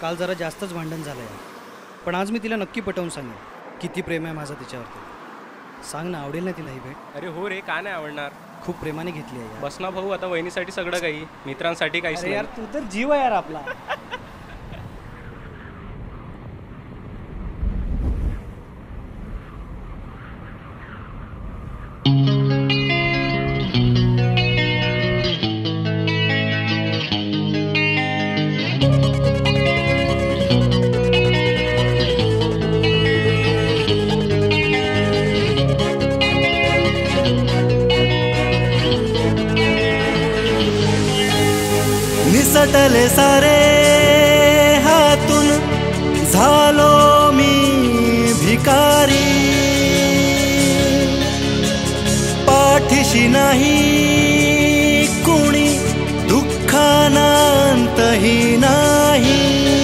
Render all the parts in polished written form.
काल जरा जास्तच भांडण झालं यार, पण आज मी तिला नक्की पटवून सांगेन किती प्रेम आहे माझं तिच्यावरती. सांग ना, आवडेल ना तिला ही भेट? अरे हो रे, का नाही आवडणार. खूप प्रेमाने घेतली आहे यार. बस ना भाऊ, आता वहिनीसाठी सगळं काही, मित्रांसाठी काहीच अरे नाही. यार तू तर जीव आहे यार आपला. निसटले सारे हातून झालो मी भिकारी, पाठीशी नाही कुणी दुःखानांतही नाही.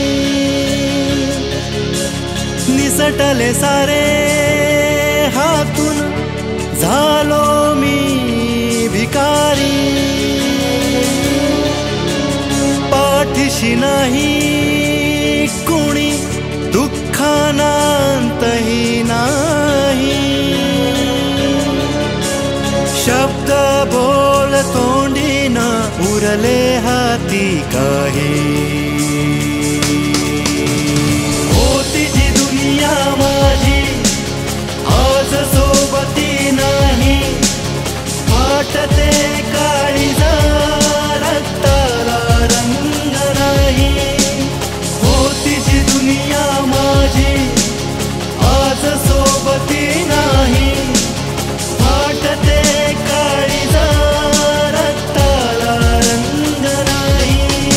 निसटले सारे हातून झालो मी भिकारी, पाठीशी नाही कुणी दुःखानांतही नाही. शब्द बोल तोंडी न उरले हाती काही, होती जी दुनिया माझी आज सोबती नाही. वाटते काळीजा रक्ताला रंग नाही. होती जी दुनिया माझी आज सोबती नाही. वाटते काळीजा रक्ताला रंग नाही.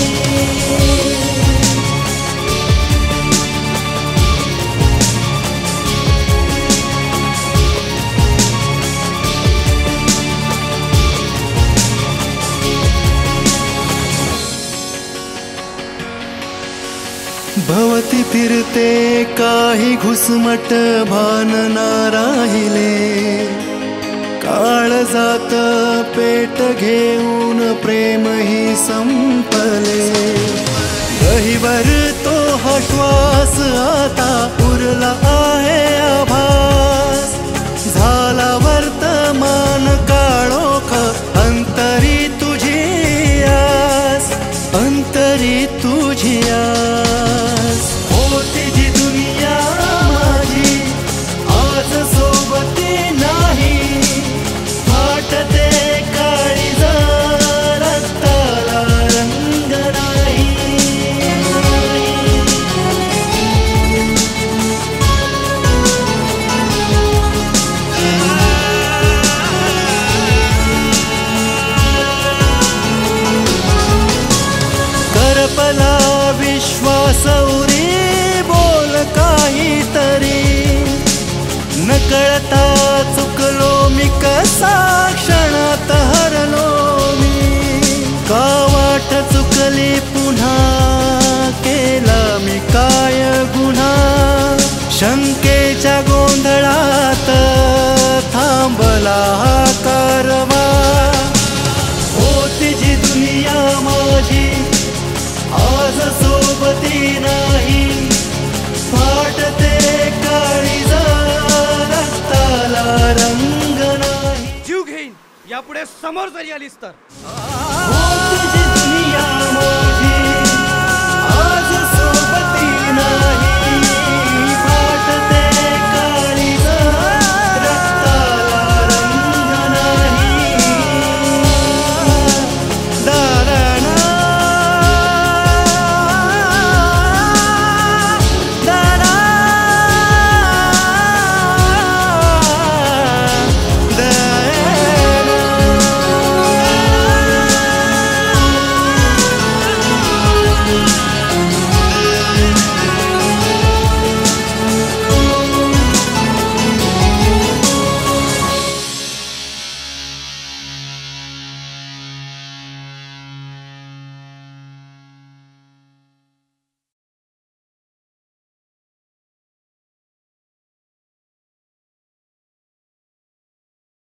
भवती फिरते काही घुसमट भान ना राहिले. काळजात पेट घेऊन प्रेमही संपले. गहिवर तो हा श्वास आता उरला आहे आभास. झाला वर्तमान काळोख अंतरी तुझी आस, अंतरी तुझी आस. होती जी दुनिया माझी आज सोबती नाही. वाटते काळीजा रक्ताला रंग नाही. करपला विश्वास उरी बोल काहीतरी. नकळता चुकलो मी कसा क्षणात हरलो मी. का वाट चुकली पुन्हा केला मी काय गुन्हा. शंकेच्या गोंधळात थांबला हा कारवा. होती जी दुनिया माझी आज सोबती नाही. वाटते काळीजा रक्ताला रंग नाही. जीव घेईन यापुढे समोर जरी आलीस तर.